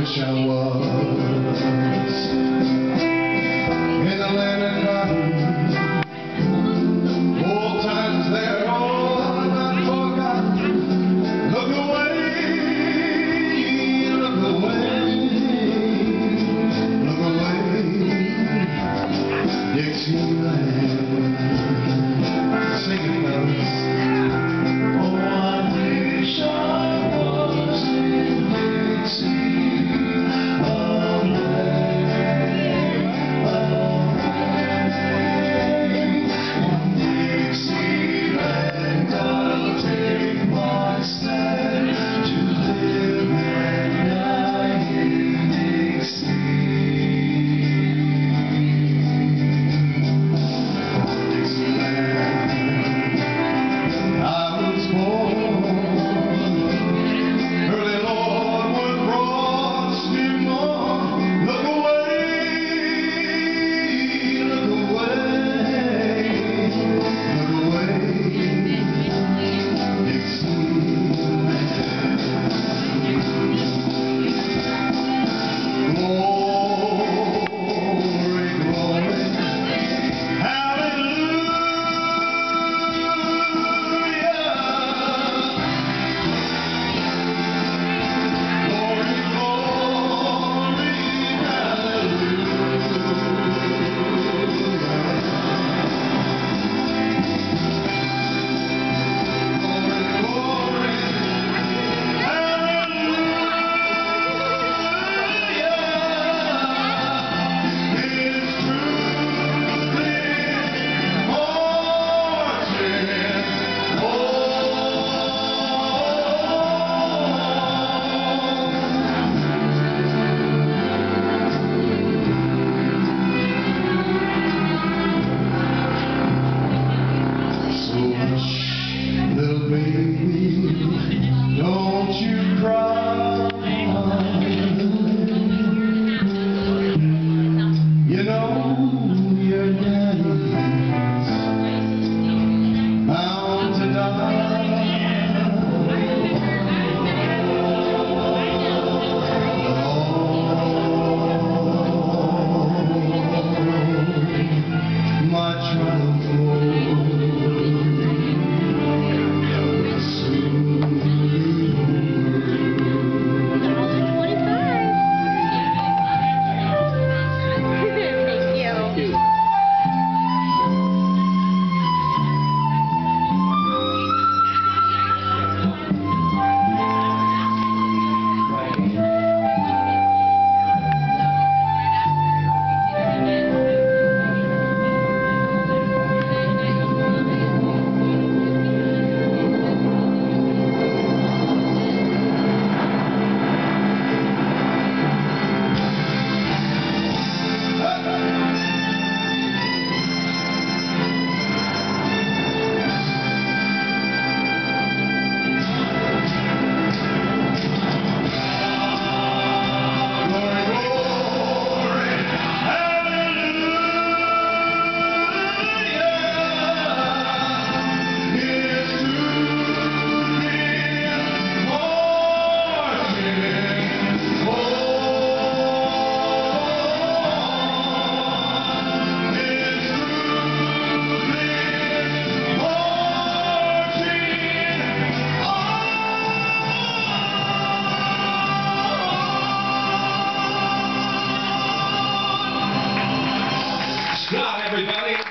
wish I was in the land of cotton. Old times there, all not forgotten. Look away, look away, look away, Dixieland. Sing it, fellas. Oh, I wish I was in Dixieland, I'll take my stand to live and die in Dixieland. I was born early, Lord, with frosty morn. Look away, look away, look away, Dixieland. Glory, glory, little baby, don't you cry. You know your daddy's bound to die. My triumph God, everybody.